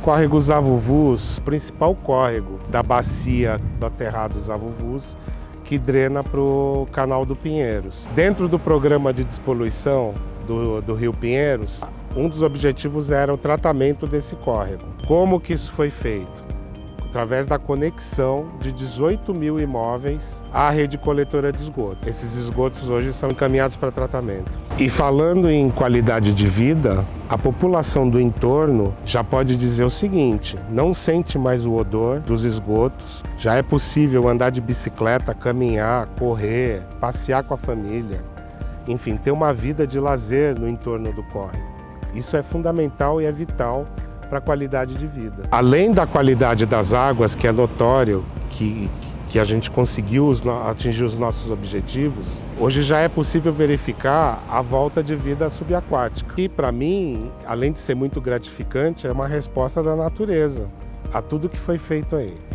córrego Zavuvus, principal córrego da bacia do aterrado Zavuvus, que drena para o Canal do Pinheiros. Dentro do programa de despoluição do Rio Pinheiros, um dos objetivos era o tratamento desse córrego. Como que isso foi feito? Através da conexão de 18 mil imóveis à rede coletora de esgoto. Esses esgotos hoje são encaminhados para tratamento. E falando em qualidade de vida, a população do entorno já pode dizer o seguinte: não sente mais o odor dos esgotos, já é possível andar de bicicleta, caminhar, correr, passear com a família, enfim, ter uma vida de lazer no entorno do córrego. Isso é fundamental e é vital para a qualidade de vida. Além da qualidade das águas, que é notório que a gente conseguiu atingir os nossos objetivos, hoje já é possível verificar a volta de vida subaquática. E para mim, além de ser muito gratificante, é uma resposta da natureza a tudo que foi feito aí.